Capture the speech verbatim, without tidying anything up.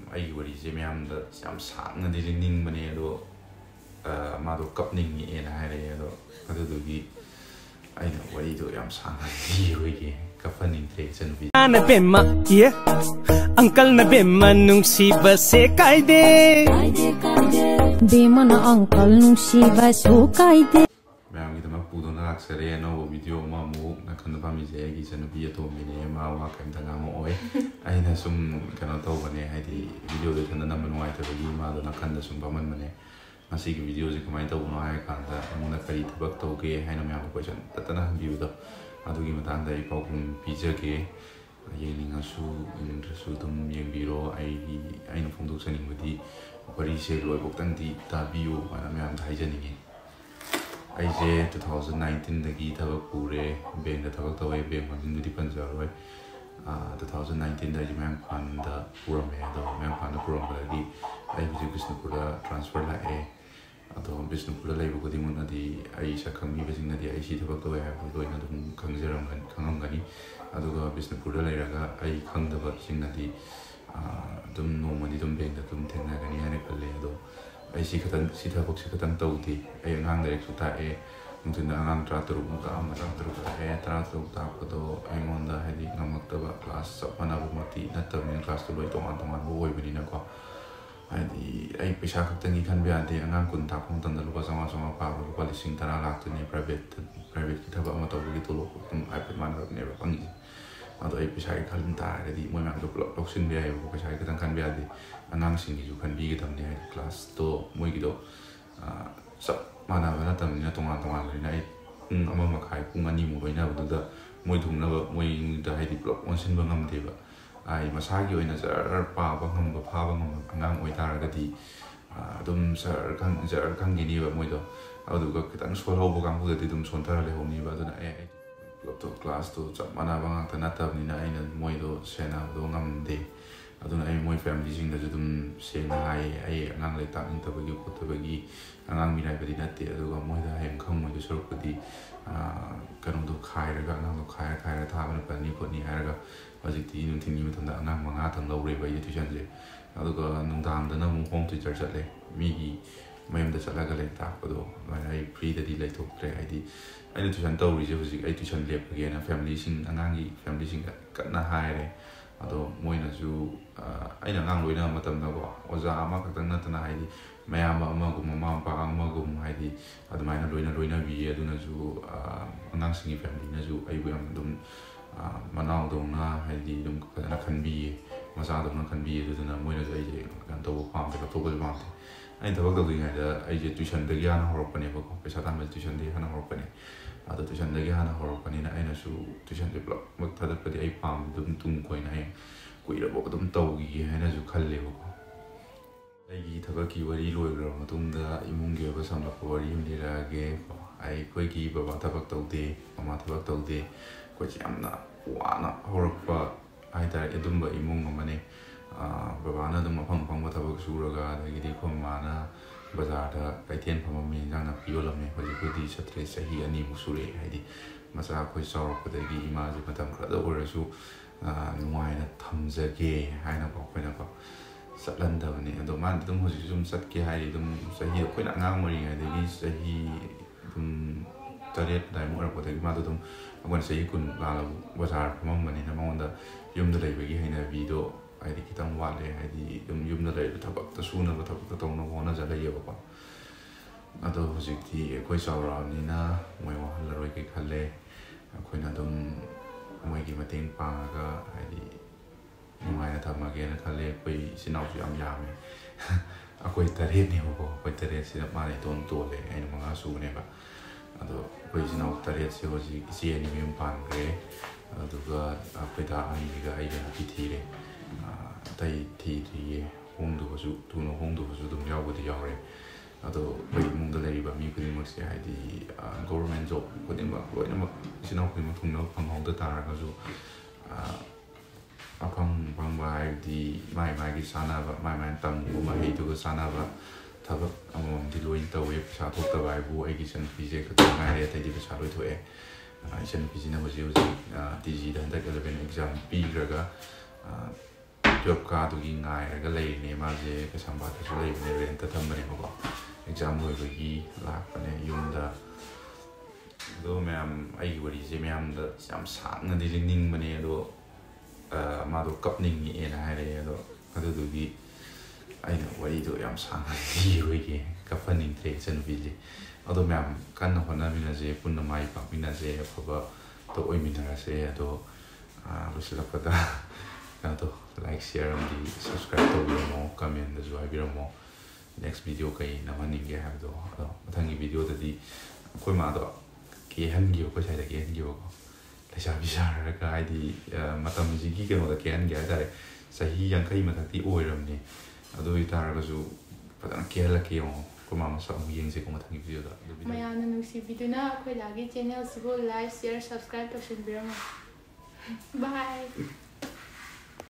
ꯑꯩꯒꯤ ꯋꯥꯔꯤꯁꯦ ꯃꯌꯥꯝꯗ ꯌꯥꯝ ꯁꯥꯡꯅꯗꯤ ꯂꯤꯅꯤꯡꯕꯅꯦ ꯑꯗꯣ ꯃꯥꯗꯣ ꯀꯞꯅꯤꯡꯉꯦꯅ ꯍꯥꯏꯔꯛꯑꯦ ꯑꯗꯣ ꯑꯗꯨꯗꯨꯒꯤ ꯑꯩꯅ ꯋꯥꯔꯤꯗꯣ ꯌꯥꯝ ꯁꯥꯡꯅ ꯂꯤꯔꯣꯏꯒꯦ ꯀꯞꯍꯟꯅꯤꯡꯗ꯭ꯔꯦ ꯏꯆꯟꯅꯨꯄꯤ na bema ye uncle na bema nungsiba se kaide kaide kaide bema na uncle nungsiba so kaide ꯃꯌꯥꯝꯒꯤꯗꯃꯛ ꯄꯨꯗꯨꯅ ꯂꯥꯛꯆꯔꯦ ꯑꯅꯧꯕ ꯚꯤꯗꯤꯑꯣ ꯑꯃ ꯑꯃꯨꯛ ꯅꯥꯀꯟꯗ ꯄꯥꯝꯃꯤꯁꯦ ꯑꯩꯒꯤ ꯏꯆꯟꯅꯨꯄꯤ ꯑꯇꯣꯝꯕꯤꯅꯦ ꯃꯥ ꯋꯥ ꯀꯩꯝꯇ ꯉꯥꯡꯉꯛꯑꯣꯏ ꯑꯩꯅ ꯁꯨꯝ ꯀꯩꯅꯣ ꯇꯧꯕꯅꯦ ꯍꯥꯏꯗꯤ ꯚꯤꯗꯤꯑꯣꯗꯣ ꯏꯊꯟꯗ ꯅꯝꯕ ꯅꯨꯡꯉꯥꯏꯇꯕꯒꯤ ꯃꯥꯗꯣ ꯅꯥꯀꯟꯗ ꯁꯨꯝ ꯐꯝꯍꯟꯕꯅꯦ ꯉꯁꯤꯒꯤ ꯚꯤꯗꯤꯑꯣꯁꯦ ꯀꯃꯥꯏꯅ ꯇꯧꯕꯅꯣ ꯍꯥꯏꯔ ꯀꯥꯟꯗ ꯑꯩꯉꯣꯟꯗ ꯀꯔꯤ ꯊꯕꯛ ꯇꯧꯒꯦ ꯍꯥꯏꯅ ꯃꯌꯥꯝꯗ ꯀꯣꯏꯁꯟ ꯇꯠꯇꯅ ꯍꯪꯕꯤꯕꯗꯣ ꯑꯗꯨꯒꯤ ꯃꯇꯥꯡꯗ ꯑꯩ ꯄꯥꯎꯈꯨꯝ ꯄꯤꯖꯒꯦ ꯌꯦꯡꯅꯤꯡꯉꯁꯨ ꯌꯦꯡꯗ꯭ꯔꯁꯨ ꯑꯗꯨꯝ ꯌꯦꯡꯕꯤꯔꯣ ꯑꯩꯒꯤ ꯑꯩꯅ ꯐꯣꯡꯗꯣꯛꯆꯅꯤꯡꯕꯗꯤ ꯋꯥꯔꯤꯁꯦ ꯂꯣꯏꯐꯥꯎꯇꯪꯗꯤ ꯇꯥꯕꯤꯌꯨ ꯍꯥꯏꯅ ꯃꯌꯥꯝꯗ ꯍꯥꯏꯖꯅꯤꯡꯉꯤ ꯑꯩꯁꯦ ꯇꯨ ꯊꯥꯎꯖꯟ ꯅꯥꯏꯟꯇꯤꯟꯗꯒꯤ ꯊꯕꯛ ꯄꯨꯔꯦ ꯕꯦꯡꯗ ꯊꯕꯛ ꯇꯧꯋꯦ ꯕꯦꯡ ꯃꯃꯤꯡꯗꯨꯗꯤ ꯄꯟꯖꯔꯣꯏ ꯇꯨ ꯊꯥꯎꯖꯟ ꯅꯥꯏꯟꯇꯤꯟꯗ ꯑꯩꯁꯦ ꯃꯌꯥꯡꯐꯥꯟꯗ ꯄꯨꯔꯝꯃꯦ ꯑꯗꯣ ꯃꯌꯥꯡꯐꯥꯟꯗ ꯄꯨꯔꯝꯕꯗꯒꯤ ꯑꯩ ꯍꯧꯖꯤꯛ ꯕꯤꯁꯅꯨꯄꯨꯔꯗ ꯇ꯭ꯔꯥꯟꯁꯐꯔ ꯂꯥꯛꯑꯦ ꯑꯗꯣ ꯕꯤꯁꯅꯨꯄꯨꯔꯗ ꯂꯩꯕ ꯈꯨꯗꯤꯡꯃꯛꯅꯗꯤ ꯑꯩ ꯁꯛ ꯈꯪꯕꯤꯕꯁꯤꯡꯅꯗꯤ ꯑꯩ ꯁꯤ ꯊꯕꯛ ꯇꯧꯋꯦ ꯍꯥꯏꯕꯗꯨ ꯂꯣꯏꯅ ꯑꯗꯨꯝ ꯈꯪꯖꯔꯝꯒꯅꯤ ꯈꯪꯉꯝꯒꯅꯤ ꯑꯗꯨꯒ ꯕꯤꯁꯅꯨꯄꯨꯔꯗ ꯂꯩꯔꯒ ꯑꯩ ꯈꯪꯗꯕꯁꯤꯡꯅꯗꯤ ꯑꯗꯨꯝ ꯅꯣꯡꯃꯗꯤ ꯑꯗꯨꯝ ꯕꯦꯡꯗ ꯑꯗꯨꯝ ꯊꯦꯡꯅꯒꯅꯤ ꯍꯥꯏꯅ ꯈꯜꯂꯦ ꯑꯗꯣ ꯑꯩ ꯁꯤ ꯈꯛꯇꯪ ꯁꯤ ꯊꯕꯛꯁꯤ ꯈꯛꯇꯪ ꯇꯧꯗꯦ ꯑꯩ ꯑꯉꯥꯡ ꯂꯥꯏꯔꯤꯛꯁꯨ ꯇꯥꯛꯑꯦ ꯅꯨꯡꯊꯤꯟꯗ ꯑꯉꯥꯡ ꯇꯔꯥꯇꯔꯨꯛꯃꯨꯛ ꯇꯥꯛꯑꯝꯕ ꯇꯔꯥꯇꯔꯨꯛ ꯇꯥꯛꯑꯦ ꯇꯔꯥꯇꯔꯨꯛ ꯇꯥꯛꯄꯗꯣ ꯑꯩꯉꯣꯟꯗ ꯍꯥꯏꯗꯤ ꯉꯝꯃꯛꯇꯕ ꯀ꯭ꯂꯥꯁ ꯆꯞ ꯃꯥꯟꯅꯕꯃꯛꯇꯤ ꯅꯠꯇꯕꯅꯤꯅ ꯀ꯭ꯂꯥꯁꯇꯣ ꯂꯣꯏ ꯇꯣꯉꯥꯟ ꯇꯣꯉꯥꯟꯕ ꯑꯣꯏꯕꯅꯤꯅꯀꯣ ꯍꯥꯏꯗꯤ ꯑꯩ ꯄꯩꯁꯥ ꯈꯛꯇꯪꯒꯤ ꯈꯟꯕ ꯌꯥꯗꯦ ꯑꯉꯥꯡ ꯀꯨꯟ ꯇꯥꯛꯄ ꯃꯇꯝꯗ ꯂꯨꯄꯥ ꯆꯥꯝꯃꯉꯥ ꯆꯥꯝꯃꯉꯥ ꯄꯥꯕ ꯂꯨꯄꯥ ꯂꯤꯁꯤꯡ ꯇꯔꯥ ꯂꯥꯛꯇꯣꯏꯅꯦ ꯄ꯭ꯔꯥꯏꯚꯦꯠꯇ ꯄ꯭ꯔꯥꯏꯚꯦꯠꯀꯤ ꯊꯕꯛ ꯑꯃ ꯇꯧꯕꯒꯤ ꯇꯣꯂꯣꯞ ꯑꯗꯨꯝ ꯍꯥꯏꯐꯦꯠ ꯃꯥꯟꯅꯔꯛꯅꯦꯕ ꯐꯪꯉꯤꯁꯦ ꯑꯗꯣ ꯑꯩ ꯄꯩꯁꯥꯒꯤ ꯈꯟ ꯇꯥꯔꯒꯗꯤ ꯃꯣꯏ ꯃꯌꯥꯝꯗꯣ ꯄꯨꯂꯞ ꯂꯧꯁꯤꯟꯕ ꯌꯥꯏꯑꯕꯀꯣ ꯄꯩꯁꯥꯒꯤ ꯈꯛꯇꯪ ꯈꯟꯕ ꯌꯥꯗꯦ ꯑꯉꯥꯡꯁꯤꯡꯒꯤꯁꯨ ꯈꯟꯕꯤꯒꯗꯕꯅꯤ ꯍꯥꯏꯗꯤ ꯀ꯭ꯂꯥꯁꯇꯣ ꯃꯣꯏꯒꯤꯗꯣ ꯆꯞ ꯃꯥꯟꯅꯕ ꯅꯠꯇꯕꯅꯤꯅ ꯇꯣꯉꯥꯟ ꯇꯣꯉꯥꯟꯕꯅꯤ나 ꯑꯩ ꯄꯨꯡ ꯑꯃ ꯃꯈꯥꯏ ꯄꯨꯡ ꯑꯅꯤꯃꯨꯛ ꯂꯣꯏꯅꯕꯗꯨꯗ ꯃꯣꯏ ꯊꯨꯡꯅꯕ ꯃꯣꯏꯗ ꯍꯥꯏꯗꯤ ꯄꯨꯂꯞ ꯑꯣꯟꯁꯤꯟꯕ ꯉꯝꯗꯦꯕ ꯑꯩ ꯃꯁꯥꯒꯤ ꯑꯣꯏꯅ ꯖꯔ ꯄꯥꯕ ꯉꯝꯕ ꯐꯥꯕ ꯉꯝꯕ ꯑꯉꯥꯡ ꯑꯣꯏꯇꯥꯔꯒꯗꯤ ꯑꯗꯨꯝ ꯖꯔ ꯖꯔ ꯈꯪꯈꯤꯅꯦꯕ ꯃꯣꯏꯗꯣ ꯑꯗꯨꯒ ꯈꯤꯇꯪ ꯁꯣꯜꯍꯧꯕ ꯀꯥꯡꯕꯨꯗꯗꯤ ꯑꯗꯨꯝ ꯁꯣꯟꯊꯔ ꯂꯩꯍꯧꯅꯦꯕ ꯑꯗꯨꯅ ꯑꯦ ꯑꯩ ꯄꯨꯂꯞꯇꯣ ꯀ꯭ꯂꯥꯁꯇꯣ ꯆꯞ ꯃꯥꯟꯅꯕ ꯉꯥꯛꯇ ꯅꯠꯇꯕꯅꯤꯅ ꯑꯩꯅ ꯃꯣꯏꯗꯣ ꯁꯦꯟꯅꯕꯗꯣ ꯉꯝꯗꯦ ꯑꯗꯨꯅ ꯑꯩ ꯃꯣꯏ ꯐꯦꯃꯤꯂꯤꯁꯤꯡꯗꯁꯨ ꯑꯗꯨꯝ ꯁꯦꯡꯅ ꯍꯥꯏꯌꯦ ꯑꯩ ꯑꯉꯥꯡ ꯂꯥꯏꯔꯤꯛ ꯇꯥꯛꯅꯤꯡꯗꯕꯒꯤ ꯈꯣꯠꯇꯕꯒꯤ ꯑꯉꯥꯡ ꯃꯤꯔꯥꯏꯕꯗꯤ ꯅꯠꯇꯦ ꯑꯗꯨꯒ ꯃꯣꯏꯗ ꯍꯌꯦꯡ ꯈꯪꯉꯣꯏꯗꯣꯏ ꯁꯔꯨꯛꯄꯨꯗꯤ ꯀꯩꯅꯣꯗꯣ ꯈꯥꯏꯔꯒ ꯑꯉꯥꯡꯗꯣ ꯈꯥꯏꯔ ꯈꯥꯏꯔ ꯊꯥꯕꯅ ꯐꯅꯤ ꯈꯣꯠꯅꯤ ꯍꯥꯏꯔꯒ ꯍꯧꯖꯤꯛꯇꯤ ꯅꯨꯡꯊꯤꯟꯒꯤ ꯃꯇꯝꯗ ꯑꯉꯥꯡ ꯃꯉꯥꯇꯪ ꯂꯧꯔꯦꯕ ꯑꯩꯒꯤ ꯇ꯭ꯌꯨꯁꯟꯁꯦ ꯑꯗꯨꯒ ꯅꯨꯡꯗꯥꯡꯗꯅ ꯑꯃꯨꯛ ꯍꯣꯝ ꯇ꯭ꯌꯨꯇꯔ ꯆꯠꯂꯦ ꯃꯤꯒꯤ ꯃꯌꯨꯝꯗ ꯆꯠꯂꯒ ꯂꯥꯏꯔꯤꯛ ꯇꯥꯛꯄꯗꯣ ꯑꯗꯨꯃꯥꯏꯅ ꯑꯩ ꯐ꯭ꯔꯤꯗꯗꯤ ꯂꯩꯊꯣꯛꯇ꯭ꯔꯦ ꯍꯥꯏꯗꯤ ꯑꯩꯅ ꯇ꯭ꯌꯨꯁꯟ ꯇꯧꯔꯤꯁꯦ ꯍꯧꯖꯤꯛ ꯑꯩ ꯇ꯭ꯌꯨꯁꯟ ꯂꯦꯞꯄꯒꯦꯅ ꯐꯦꯃꯤꯂꯤꯁꯤꯡ ꯑꯉꯥꯡꯒꯤ ꯐꯦꯃꯤꯂꯤꯁꯤꯡꯒ ꯀꯟꯅ ꯍꯥꯏꯔꯦ ꯑꯗꯣ ꯃꯣꯏꯅꯁꯨ ꯑꯩꯅ ꯑꯉꯥꯡ ꯂꯣꯏꯅꯕ ꯃꯇꯝꯗꯀꯣ ꯑꯣꯖꯥ ꯑꯃꯈꯛꯇꯪ ꯅꯠꯇꯅ ꯍꯥꯏꯗꯤ ꯃꯌꯥꯝꯕ ꯑꯃꯒꯨꯝ ꯃꯃꯥ ꯃꯄꯥ ꯑꯃꯒꯨꯝ ꯍꯥꯏꯗꯤ ꯑꯗꯨꯃꯥꯏꯅ ꯂꯣꯏꯅ ꯂꯣꯏꯅꯕꯤꯌꯦ ꯑꯗꯨꯅꯁꯨ ꯑꯉꯥꯡꯁꯤꯡꯒꯤ ꯐꯦꯃꯤꯂꯤꯅꯁꯨ ꯑꯩꯕꯨ ꯌꯥꯝ ꯑꯗꯨꯝ ꯃꯅꯥꯎꯗꯧꯅ ꯍꯥꯏꯗꯤ ꯑꯗꯨꯝ ꯐꯖꯅ ꯈꯟꯕꯤꯌꯦ ꯃꯆꯥꯗꯧꯅ ꯈꯟꯕꯤꯌꯦ ꯑꯗꯨꯗꯨꯅ ꯃꯣꯏꯅꯁꯨ ꯑꯩꯁꯦ ꯀꯩꯅꯣ ꯇꯧꯕ ꯄꯥꯝꯗꯦ ꯂꯧꯊꯣꯛꯄꯁꯨ ꯄꯥꯝꯗꯦ ꯑꯩꯅ ꯊꯕꯛ ꯇꯧꯗ꯭ꯔꯤꯉꯩꯗ ꯑꯩꯁꯦ ꯇ꯭ꯌꯨꯁꯟꯗꯒꯤ ꯍꯥꯟꯅ ꯍꯧꯔꯛꯄꯅꯦꯕꯀꯣ ꯄꯩꯁꯥ ꯇꯥꯟꯕꯁꯦ ꯇ꯭ꯌꯨꯁꯟꯗꯒꯤ ꯍꯥꯟꯅ ꯍꯧꯔꯛꯄꯅꯦ ꯑꯗꯣ ꯇ꯭ꯌꯨꯁꯟꯗꯒꯤ ꯍꯥꯟꯅ ꯍꯧꯔꯛꯄꯅꯤꯅ ꯑꯩꯅꯁꯨ ꯇ꯭ꯌꯨꯁꯟꯁꯦ ꯄꯨꯂꯞꯃꯛ ꯊꯥꯗꯠꯄꯗꯤ ꯑꯩ ꯄꯥꯝꯗꯦ ꯑꯗꯨꯝ ꯇꯨꯡ ꯀꯣꯏꯅ ꯍꯌꯦꯡ ꯀꯨꯏꯔꯕꯥꯎ ꯑꯗꯨꯝ ꯇꯧꯈꯤꯒꯦ ꯍꯥꯏꯅꯁꯨ ꯈꯜꯂꯦꯕꯀꯣ ꯑꯩꯒꯤ ꯊꯕꯛꯀꯤ ꯋꯥꯔꯤ ꯂꯣꯏꯈ꯭ꯔꯕ ꯃꯇꯨꯡꯗ ꯏꯃꯨꯡꯒꯤ ꯑꯣꯏꯕ ꯁꯝꯂꯞꯄ ꯋꯥꯔꯤ ꯑꯃ ꯂꯤꯔꯛꯑꯒꯦꯀꯣ ꯑꯩꯈꯣꯏꯒꯤ ꯕꯕꯥ ꯊꯕꯛ ꯇꯧꯗꯦ ꯃꯃꯥ ꯊꯕꯛ ꯇꯧꯗꯦ ꯑꯩꯈꯣꯏꯁꯦ ꯌꯥꯝꯅ ꯋꯥꯅ ꯍꯧꯔꯛꯄ ꯍꯥꯏꯇꯥꯔꯦ ꯑꯗꯨꯝꯕ ꯏꯃꯨꯡ ꯑꯃꯅꯦ ꯕꯕꯥꯅ ꯑꯗꯨꯝ ꯑꯐꯪ ꯑꯐꯪꯕ ꯊꯕꯛ ꯁꯨꯔꯒ ꯑꯗꯒꯤꯗꯤ ꯑꯩꯈꯣꯏ ꯃꯃꯥꯅ ꯕꯖꯥꯔꯗ ꯀꯩꯊꯦꯜ ꯐꯝꯃꯝꯃꯤ ꯏꯟꯖꯥꯡ ꯅꯥꯄꯤ ꯌꯣꯜꯂꯝꯃꯦ ꯍꯧꯖꯤꯛꯄꯨꯗꯤ ꯆꯠꯇ꯭ꯔꯦ ꯆꯍꯤ ꯑꯅꯤꯃꯨꯛ ꯁꯨꯔꯛꯑꯦ ꯍꯥꯏꯗꯤ ꯃꯆꯥ ꯑꯩꯈꯣꯏ ꯆꯥꯎꯔꯛꯄꯗꯒꯤ ꯏꯃꯥꯁꯦ ꯃꯇꯝ ꯈꯔꯗ ꯑꯣꯏꯔꯁꯨ ꯅꯨꯡꯉꯥꯏꯅ ꯊꯝꯖꯒꯦ ꯍꯥꯏꯅꯀꯣ ꯑꯩꯈꯣꯏꯅꯀꯣ ꯆꯠꯍꯟꯗꯕꯅꯤ ꯑꯗꯣ ꯃꯥꯅ ꯑꯗꯨꯝ ꯍꯧꯖꯤꯛꯁꯨ ꯑꯗꯨꯝ ꯆꯠꯀꯦ ꯍꯥꯏꯗꯤ ꯑꯗꯨꯝ ꯆꯍꯤ ꯑꯩꯈꯣꯏꯅ ꯑꯉꯥꯡ ꯑꯣꯏꯔꯤꯉꯩꯗꯒꯤ ꯆꯍꯤ ꯑꯗꯨꯝ ꯇꯔꯦꯠ ꯑꯗꯨꯃꯥꯏꯅ ꯑꯣꯏꯔꯛꯄꯗꯒꯤ ꯃꯥꯗꯣ ꯑꯗꯨꯝ ꯑꯩꯈꯣꯏꯅ ꯆꯍꯤ ꯀꯨꯟ ꯂꯥꯜꯂꯕ ꯕꯖꯥꯔ ꯐꯝꯃꯝꯕꯅꯤꯅ ꯃꯉꯣꯟꯗ ꯌꯨꯝꯗ ꯂꯩꯕꯒꯤ ꯍꯩꯅꯕꯤꯗꯣ ꯍꯥꯏꯗꯤ ꯈꯤꯇꯪ ꯋꯥꯠꯂꯦ ꯍꯥꯏꯗꯤ ꯑꯗꯨꯝ ꯌꯨꯝꯗ ꯂꯩꯔꯤꯕ ꯊꯕꯛꯇ ꯁꯨꯅꯕ ꯊꯕꯛꯇ ꯇꯧꯅꯕ ꯍꯣꯠꯅꯖꯜꯂꯛꯑꯦꯕꯀꯣ ꯑꯗꯣ ꯍꯧꯖꯤꯛꯇꯤ ꯑꯩꯈꯣꯏ ꯆꯥꯎꯔꯛꯑꯕꯅꯤꯅ ꯃꯣꯏ ꯋꯥꯍꯜꯂꯔꯣꯏꯒꯦ ꯈꯜꯂꯦ ꯑꯩꯈꯣꯏꯅ ꯑꯗꯨꯝ ꯃꯣꯏꯒꯤ ꯃꯇꯦꯡ ꯄꯥꯡꯉꯒ ꯍꯥꯏꯗꯤ ꯅꯨꯡꯉꯥꯏꯅ ꯊꯝꯃꯒꯦꯅ ꯈꯜꯂꯦ ꯑꯩꯈꯣꯏ ꯏꯆꯤꯜ ꯏꯅꯥꯎꯁꯨ ꯌꯥꯝ ꯌꯥꯝꯃꯦ ꯑꯩꯈꯣꯏ ꯇꯔꯦꯠꯅꯦꯕꯀꯣ ꯑꯩꯈꯣꯏ ꯇꯔꯦꯠꯁꯤꯗ ꯃꯥꯅ ꯏꯇꯣꯟ ꯇꯣꯜꯂꯦ ꯑꯩꯅ ꯃꯉꯥ ꯁꯨꯕꯅꯦꯕ ꯑꯗꯣ ꯑꯩꯈꯣꯏ ꯏꯆꯤꯜ ꯏꯅꯥꯎ ꯇꯔꯦꯠꯁꯦ ꯍꯧꯖꯤꯛ ꯏꯆꯦ ꯑꯅꯤ ꯃꯌꯨꯝ ꯄꯥꯟꯈ꯭ꯔꯦ ꯑꯗꯨꯒ ꯑꯩꯈꯣꯏ ꯗꯥ ꯑꯅꯤꯒ ꯑꯩꯒ ꯅꯨꯄꯤ ꯊꯤꯔꯦ ꯑꯇꯩ ꯊꯤꯗ꯭ꯔꯤꯌꯦ ꯍꯣꯡꯗꯕꯁꯨ ꯊꯨꯅ ꯍꯣꯡꯗꯕꯁꯨ ꯑꯗꯨꯝ ꯌꯥꯎꯕꯗꯤ ꯌꯥꯎꯔꯦ ꯑꯗꯣ ꯑꯩꯈꯣꯏ ꯏꯃꯨꯡꯗ ꯂꯩꯔꯤꯕ ꯃꯤ ꯈꯨꯗꯤꯡꯃꯛꯁꯦ ꯍꯥꯏꯗꯤ ꯒꯣꯕꯔꯃꯦꯟ ꯖꯣꯕ ꯈꯨꯗꯤꯡꯃꯛ ꯂꯣꯏꯅꯃꯛ ꯏꯆꯤꯜ ꯏꯅꯥꯎ ꯈꯨꯗꯤꯡꯃꯛ ꯊꯨꯡꯅꯕ ꯐꯪꯍꯧꯗ ꯇꯥꯔꯒꯁꯨ ꯑꯐꯪ ꯐꯪꯕ ꯍꯥꯏꯕꯗꯤ ꯃꯥꯏ ꯃꯥꯒꯤ ꯆꯥꯅꯕ ꯃꯥꯏ ꯃꯥꯏꯅ ꯇꯝꯃꯨꯕ ꯃꯍꯩꯗꯨꯒ ꯆꯥꯅꯕ ꯊꯕꯛ ꯑꯃꯃꯝꯗꯤ ꯂꯣꯏꯅ ꯇꯧꯋꯦ ꯄꯩꯁꯥ ꯊꯣꯛꯇꯕ ꯍꯥꯏꯕꯨ ꯑꯩꯒꯤ ꯏꯆꯟꯅꯨꯄꯤꯁꯦ ꯈꯛꯇꯪ ꯉꯥꯏꯔꯦ ꯑꯇꯩꯗꯤ ꯄꯩꯁꯥ ꯂꯣꯏ ꯊꯣꯛꯑꯦ ꯏꯆꯟꯅꯨꯄꯤꯁꯤꯅ ꯍꯧꯖꯤꯛ ꯍꯧꯖꯤꯛ ꯇꯤ ꯖꯤꯗ ꯍꯟꯗꯛ ꯑꯦꯂꯚꯦꯟ ꯑꯦꯛꯖꯥꯝ ꯄꯤꯈ꯭ꯔꯒ ꯖꯣꯕ ꯀꯥꯔꯗꯨꯒꯤ ꯉꯥꯏꯔꯒ ꯂꯩꯔꯤꯅꯦ ꯃꯥꯁꯦ ꯀꯩꯁꯥꯝꯄꯥꯠꯇꯁꯨ ꯂꯩꯕꯅꯦ ꯔꯦꯟꯇ ꯊꯝꯕꯅꯦꯕꯀꯣ ꯑꯦꯛꯖꯥꯝ ꯂꯣꯏꯕꯒꯤ ꯂꯥꯛꯄꯅꯦ ꯌꯨꯝꯗ ꯑꯗꯣ ꯃꯌꯥꯝ ꯑꯩꯒꯤ ꯋꯥꯔꯤꯁꯦ ꯃꯌꯥꯝꯗ ꯌꯥꯝ ꯁꯥꯡꯅꯗꯤ ꯂꯤꯅꯤꯡꯕꯅꯦ ꯑꯗꯣ ꯃꯥꯗꯣ ꯀꯞꯅꯤꯡꯉꯦꯅ ꯍꯥꯏꯔꯛꯑꯦ ꯑꯗꯣ ꯑꯗꯨꯗꯨꯒꯤ ꯑꯩꯅ ꯋꯥꯔꯤꯗꯣ ꯌꯥꯝ ꯁꯥꯡꯅ ꯂꯤꯔꯣꯏꯒꯦ ꯀꯞꯍꯟꯅꯤꯡꯗ꯭ꯔꯦ ꯏꯆꯟꯅꯨꯄꯤꯁꯦ ꯑꯗꯣ ꯃꯌꯥꯝ ꯀꯟꯅ ꯍꯣꯠꯅꯃꯤꯟꯅꯁꯦ ꯄꯨꯟꯅ ꯃꯥꯏ ꯄꯥꯛꯃꯤꯟꯅꯁꯦ ꯑꯐꯕꯗꯣ ꯑꯣꯏꯃꯤꯟꯅꯔꯁꯦ ꯑꯗꯣ ꯂꯣꯏꯁꯤꯜꯂꯛꯄꯗ ꯀꯩꯅꯣꯗꯣ ꯂꯥꯏꯛ ꯁꯤꯌꯔ ꯑꯃꯗꯤ ꯁꯕꯁꯀ꯭ꯔꯥꯏꯕ ꯇꯧꯕꯤꯔꯝꯃꯣ ꯀꯃꯦꯟꯗꯁꯨ ꯍꯥꯏꯕꯤꯔꯝꯃꯣ ꯅꯦꯛꯁ ꯚꯤꯗꯤꯑꯣ ꯀꯩ ꯅꯝꯍꯟꯅꯤꯡꯒꯦ ꯍꯥꯏꯕꯗꯣ ꯑꯗꯣ ꯃꯊꯪꯒꯤ ꯚꯤꯗꯤꯑꯣꯗꯗꯤ ꯑꯩꯈꯣꯏ ꯃꯥꯗꯣ ꯀꯦꯍꯟꯈꯤꯕ ꯑꯩꯈꯣꯏ ꯁ꯭ꯋꯥꯏꯗ ꯀꯦꯍꯟꯈꯤꯕꯀꯣ ꯂꯩꯁꯥꯕꯤ ꯁꯥꯔꯒ ꯍꯥꯏꯗꯤ ꯃꯇꯝꯁꯤꯒꯤ ꯀꯩꯅꯣꯗ ꯀꯦꯍꯟꯒꯦ ꯍꯥꯏꯇꯥꯔꯦ ꯆꯍꯤ ꯌꯥꯡꯈꯩ ꯃꯊꯛꯇꯤ ꯑꯣꯏꯔꯕꯅꯦ ꯑꯗꯨ ꯑꯣꯏꯇꯥꯔꯒꯁꯨ ꯐꯖꯅ ꯀꯦꯍꯜꯂꯛꯀꯦ ꯌꯦꯡꯉꯣ ꯑꯩꯈꯣꯏ ꯃꯥ ꯃꯁꯛ ꯑꯃꯨꯛ ꯌꯦꯡꯁꯦꯀꯣ ꯃꯊꯪꯒꯤ ꯚꯤꯗꯤꯑꯣꯗ ꯃꯌꯥꯝꯅ ꯅꯨꯡꯁꯤꯕꯤꯗꯨꯅ ꯑꯩꯈꯣꯏ ꯂꯥꯒꯤ ꯆꯦꯅꯦꯜꯁꯤꯕꯨ ꯂꯥꯏꯛ ꯁꯤꯌꯔ ꯁꯕꯁꯀ꯭ꯔꯥꯏꯕ ꯇꯧꯁꯤꯟꯕꯤꯔꯝꯃꯣ ꯕꯥꯏ